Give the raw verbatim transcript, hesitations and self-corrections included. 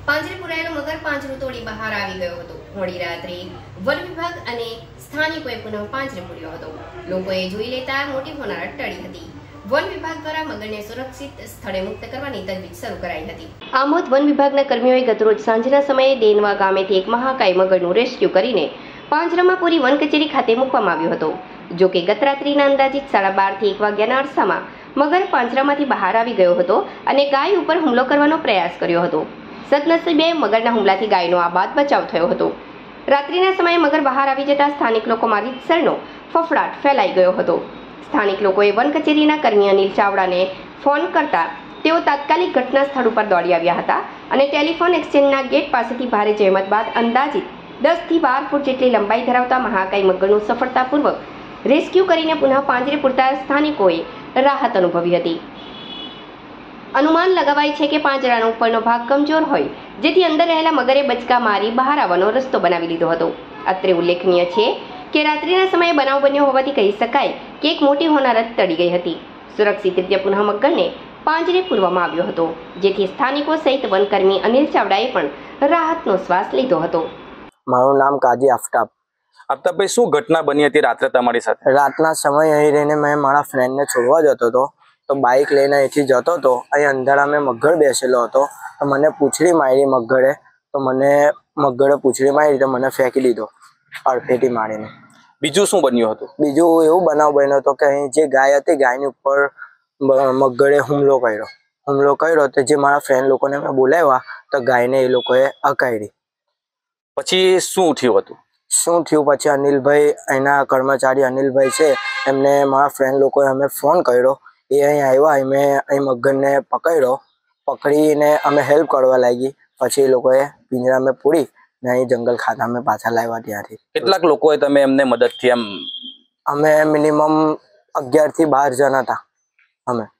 પાંજરે પુરાયેલો મગર પાંજરું તોડી બહાર આવી ગયો હતો। મોડી રાત્રે વન વિભાગ અને સ્થાનિકોએ પુનઃ પાંજરે પૂર્યો હતો। લોકોએ જોઈ લેતા મોટી હોનારત ટળી હતી। વન વિભાગ દ્વારા મગરને સુરક્ષિત સ્થળે મુક્ત કરવાની તજવીજ શરૂ કરાઈ હતી। આમોદ વન વિભાગના કર્મીઓએ ગતરોજ સાંજના સમયે દેનવા ગામેથી એક મહાકાય મગરનું રેસ્ક્યુ કરીને પાંજરામાં પૂરી વન કચેરી ખાતે મૂકવામાં આવ્યો હતો। જો કે ગત રાત્રિના અંદાજિત સાડા બાર થી એક વાગ્યાના અરસામાં મગર પાંજરામાંથી બહાર આવી ગયો હતો અને ગાય ઉપર હુમલો કરવાનો પ્રયાસ કર્યો હતો। સદનસીબે મગરના હુમલાથી ગાયનો આબાદ બચાવ થયો હતો। રાત્રિના સમયે મગર બહાર આવી જતા સ્થાનિક લોકોમાં રીતસરનો ફફડાટ ફેલાઈ ગયો હતો। સ્થાનિક લોકોએ વન કચેરીના કર્મી અનિલ ચાવડાને ફોન કરતા તેઓ તાત્કાલિક ઘટના સ્થળ ઉપર દોડી આવ્યા હતા અને ટેલિફોન એક્સચેન્જના ગેટ પાસેથી ભારે જહેમત બાદ અંદાજિત દસ થી બાર ફૂટ જેટલી લંબાઈ ધરાવતા મહાકાય મગરનું સફળતાપૂર્વક રેસ્ક્યુ કરીને પુનઃ પાંજરે પૂરતા સ્થાનિકોએ રાહત અનુભવી હતી। અનુમાન લગાવાય છે કે પાંજરાનો ઉપરનો ભાગ કમજોર હોય જેથી અંદર રહેલા મગરે બચકા મારી બહાર આવવાનો રસ્તો બનાવી લીધો હતો। અત્રે ઉલ્લેખનીય છે કે રાત્રિના સમયે બનાવ બન્યો હોવાથી કહી શકાય કે એક મોટી હોનારત ટળી ગઈ હતી। સુરક્ષિત રીતે પુનઃ મગરને પાંજરે પૂરવામાં આવ્યો હતો જેથી સ્થાનિકો સહિત વનકર્મી અનિલ ચાવડાએ પણ રાહતનો શ્વાસ લીધો હતો। મારું નામ કાજી આફતાબ। આફતાબભાઈ, શું ઘટના બની હતી રાત્રે તમારી સાથે? રાતના સમય અહીં રહીને મેં મારા ફ્રેન્ડને છોડવા જતો હતો તો બાઇક લઈને અહીંથી જતો હતો। અહીં અંધારા મેં મગર બેસેલો હતો તો મને પૂંછડી મારી મગરે તો મને મગરે પૂંછડી મારી તો મને ફેંકી દીધો અડફેટી મારીને। બીજું શું બન્યું હતું? બીજું એવું બનાવ બન્યો હતો કે અહીં જે ગાય હતી ગાયની ઉપર મગરે હુમલો કર્યો હુમલો કર્યો તો જે મારા ફ્રેન્ડ લોકોને મેં બોલાવ્યા તો ગાયને એ લોકોએ અકાળી। પછી શું થયું હતું? શું થયું પછી અનિલભાઈ અહીંના કર્મચારી અનિલભાઈ છે એમને મારા ફ્રેન્ડ લોકોએ અમે ફોન કર્યો। એ અહીં આવ્યા, મેં અહીં મગરને પકડ્યો, પકડીને અમે હેલ્પ કરવા લાગી। પછી એ લોકોએ પિંજરામાં પૂરી ને અહીં જંગલ ખાતામાં પાછા લાવ્યા ત્યાંથી। કેટલાક લોકોએ તમે એમને મદદથી એમ? અમે મિનિમમ અગિયાર થી બાર જણ હતા અમે।